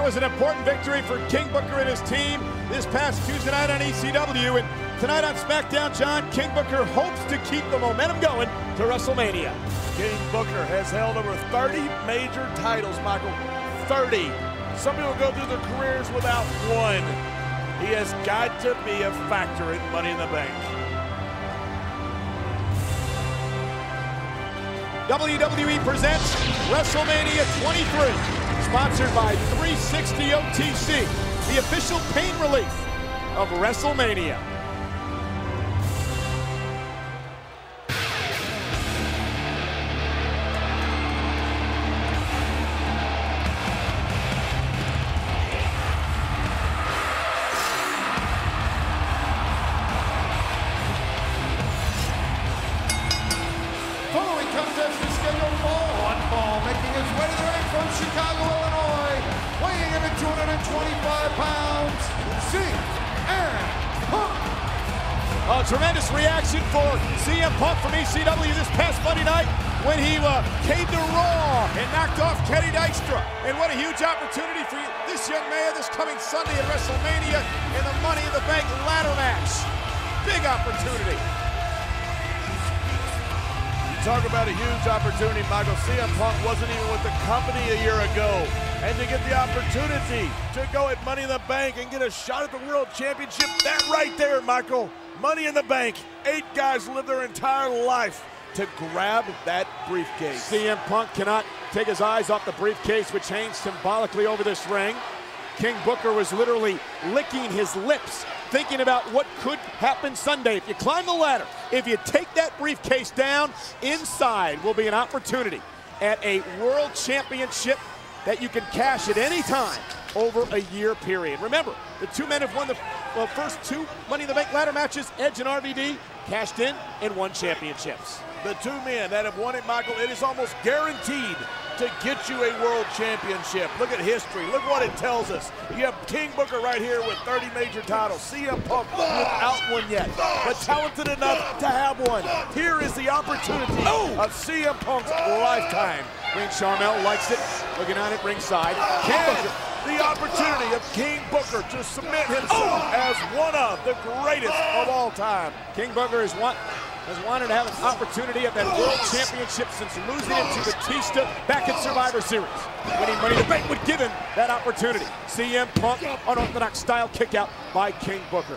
That was an important victory for King Booker and his team this past Tuesday night on ECW. And tonight on SmackDown, John, King Booker hopes to keep the momentum going to WrestleMania. King Booker has held over 30 major titles, Michael. 30. Some people go through their careers without one. He has got to be a factor in Money in the Bank. WWE presents WrestleMania 23, sponsored by 360 OTC, the official pain relief of WrestleMania. Contest is scheduled for one fall, making his way to the ring from Chicago, Illinois, weighing in at 225 pounds, CM Punk. A tremendous reaction for CM Punk from ECW this past Monday night when he came to Raw and knocked off Kenny Dykstra. And what a huge opportunity for this young man this coming Sunday at WrestleMania in the Money in the Bank ladder match. Big opportunity. Talk about a huge opportunity, Michael. CM Punk wasn't even with the company a year ago. And to get the opportunity to go at Money in the Bank and get a shot at the World Championship, that right there, Michael, Money in the Bank. 8 guys live their entire life to grab that briefcase. CM Punk cannot take his eyes off the briefcase, which hangs symbolically over this ring. King Booker was literally licking his lips, thinking about what could happen Sunday. If you climb the ladder, if you take that briefcase down, inside will be an opportunity at a world championship that you can cash at any time over a year period. Remember, the two men have won the first 2 Money in the Bank ladder matches. Edge and RVD cashed in and won championships. The 2 men that have won it, Michael, it is almost guaranteed to get you a world championship. Look at history. Look what it tells us. You have King Booker right here with 30 major titles. CM Punk without one yet, but talented enough to have one. Here is the opportunity of CM Punk's lifetime. Green Charmel likes it, looking on it ringside. And the opportunity of King Booker to cement himself as one of the greatest of all time. King Booker has wanted to have an opportunity at that World Championship since losing it to Batista back in Survivor Series. Winning Money in the Bank would give him that opportunity. CM Punk, unorthodox style kick out by King Booker.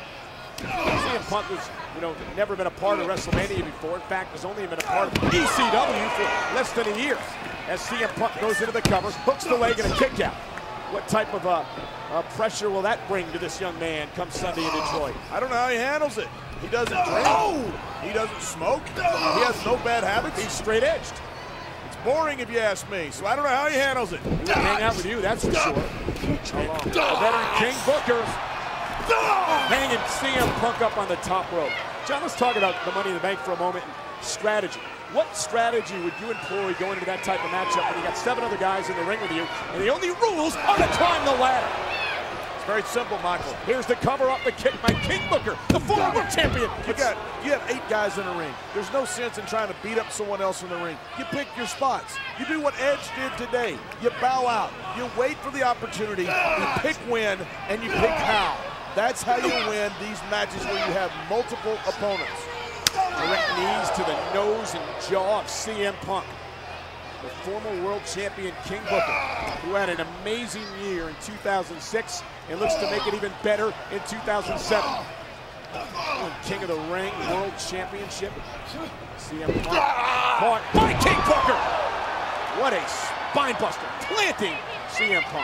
CM Punk was, never been a part of WrestleMania before. In fact, has only been a part of ECW for less than a year. As CM Punk goes into the cover, hooks the leg and a kick out. What type of pressure will that bring to this young man come Sunday in Detroit? I don't know how he handles it. He doesn't drink. He doesn't smoke. He has no bad habits. He's straight-edged. It's boring if you ask me, so I don't know how he handles it. He won't hang out with you, that's for sure. And the veteran King Booker hanging CM Punk up on the top rope. John, let's talk about the Money in the Bank for a moment and strategy. What strategy would you employ going into that type of matchup when you got 7 other guys in the ring with you, and the only rules are to climb the ladder? It's very simple, Michael. Here's the cover up the kick by King Booker, the former world champion. You have 8 guys in the ring. There's no sense in trying to beat up someone else in the ring. You pick your spots. You do what Edge did today. You bow out. You wait for the opportunity. You pick when and you pick how. That's how you win these matches where you have multiple opponents. Direct knees to the nose and jaw of CM Punk. The former world champion King Booker, who had an amazing year in 2006 and looks to make it even better in 2007. King of the Ring World Championship. CM Punk caught by King Booker. What a spine buster, planting CM Punk.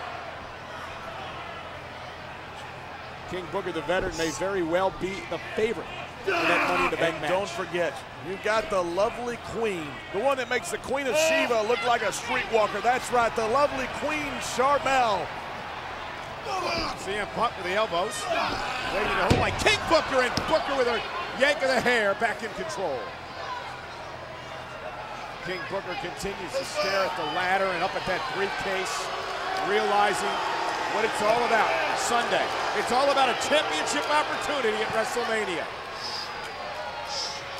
King Booker, the veteran, may very well be the favorite in that Money in the Bank match. Don't forget, you got the lovely Queen, the one that makes the Queen of Sheba look like a streetwalker. That's right, the lovely Queen Charmel. CM Punk with the elbows, waiting to hold by King Booker, and Booker with a yank of the hair, back in control. King Booker continues to stare at the ladder and up at that briefcase, realizing what it's all about Sunday. It's all about a championship opportunity at WrestleMania.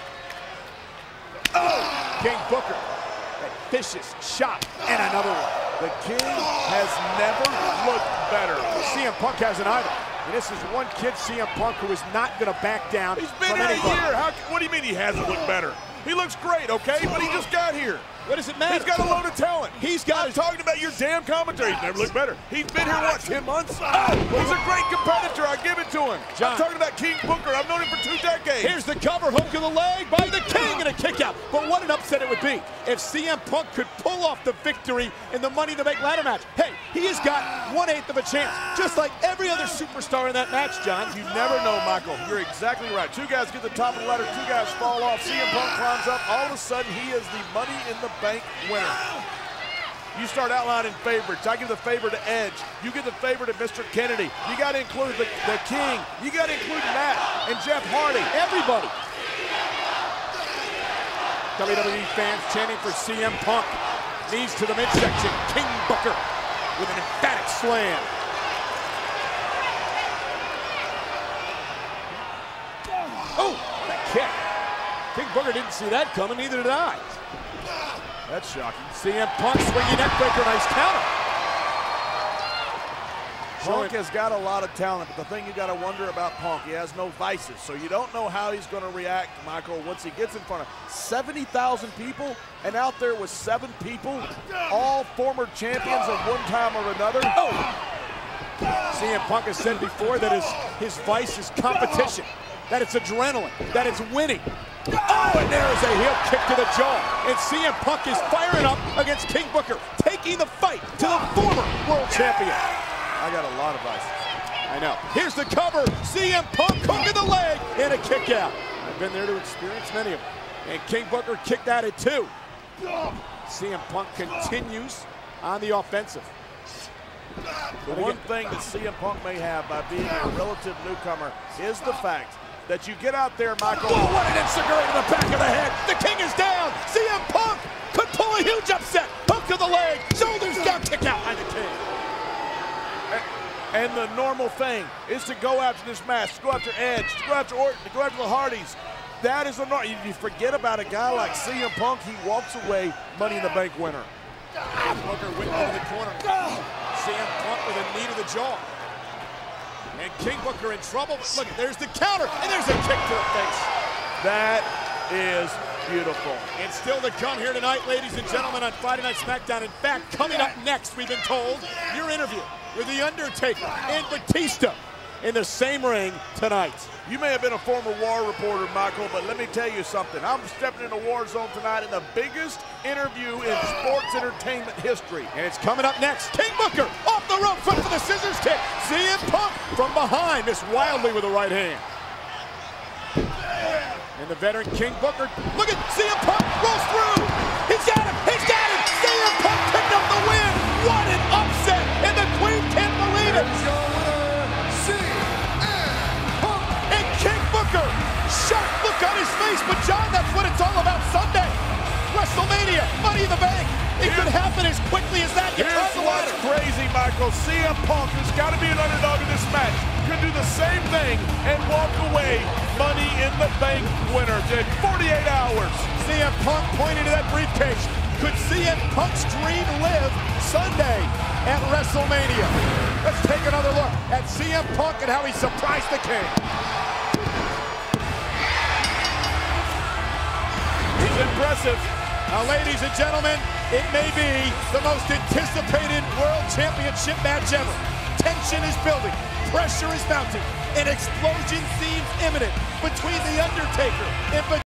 King Booker, that vicious shot, and another one. The King has never looked better. CM Punk hasn't either. And this is one kid, CM Punk, who is not going to back down. He's been from here anybody. a year. What do you mean he hasn't looked better? He looks great, okay? But he just got here. What does it matter? He's got a load of talent. I'm talking about your damn commentary. He's never looked better. He's been here, what, 10 months? Oh, he's a great competitor. I give it to him. John. I'm talking about King Booker. I've known him for 2 decades. Here's the cover, hook of the leg by the King, and a kick out. But what an upset it would be if CM Punk could pull off the victory in the Money in the Bank ladder match. Hey, he has got 1/8 of a chance, just like every other superstar in that match, John. You never know, Michael. You're exactly right. 2 guys get the top of the ladder, 2 guys fall off. CM Punk climbs up. All of a sudden, he is the Money in the Bank winner. You start outlining favorites. I give the favor to Edge. You give the favor to Mr. Kennedy. You got to include the King. You got to include Matt and Jeff Hardy. Everybody. WWE fans chanting for CM Punk. Knees to the midsection. King Booker with an emphatic slam. Oh, what a kick. King Booker didn't see that coming, neither did I. That's shocking. CM Punk swinging neckbreaker, nice counter. Punk has got a lot of talent, but the thing you got to wonder about Punk, he has no vices, so you don't know how he's going to react, Michael, once he gets in front of 70,000 people, and out there with 7 people, all former champions of one time or another. Oh! CM Punk has said before that his vice is competition, that it's adrenaline, that it's winning. Oh, and there is a heel kick to the jaw. And CM Punk is firing up against King Booker, taking the fight to the former world champion. I got a lot of vices. I know. Here's the cover. CM Punk hooking the leg and a kick out. I've been there to experience many of them. And King Booker kicked at it too. CM Punk continues on the offensive. The one thing that CM Punk may have by being a relative newcomer is the fact that you get out there, Michael. Oh, what an enziguri to the back of the head. The King is down. CM Punk could pull a huge upset. Hook to the leg. Shoulders down. Kick out by the King. And the normal thing is to go after this match, to go after Edge, to go after Orton, to go after the Hardys. That is the norm. You forget about a guy like CM Punk, he walks away Money in the Bank winner. Booker went over the corner. CM Punk with a knee to the jaw. And King Booker in trouble. Look, there's the counter, and there's a kick to the face. That is beautiful. And still to come here tonight, ladies and gentlemen, on Friday Night SmackDown. In fact, coming up next, we've been told, your interview with The Undertaker and Batista in the same ring tonight. You may have been a former war reporter, Michael, but let me tell you something. I'm stepping into War Zone tonight in the biggest interview in sports entertainment history. And it's coming up next. King Booker off the rope, foot for the scissors kick. CM Punk from behind, missed wildly with the right hand. And the veteran King Booker, look at CM Punk, rolls through. He's got him, he's got him. CM Punk picked up the win. What an upset, and the Queen can't believe it. Here's your winner, CM Punk. And King Booker, shocked look on his face, but John, that's what it's all about Sunday. WrestleMania, Money in the Bank. It could happen as quickly as that. Here's what's crazy, Michael. CM Punk, who's got to be an underdog in this match, could do the same thing and walk away Money in the Bank winner in 48 hours. CM Punk pointing to that briefcase. Could CM Punk's dream live Sunday at WrestleMania? Let's take another look at CM Punk and how he surprised the King. He's impressive. Now, ladies and gentlemen, it may be the most anticipated World Championship match ever. Tension is building, pressure is mounting, an explosion seems imminent between The Undertaker and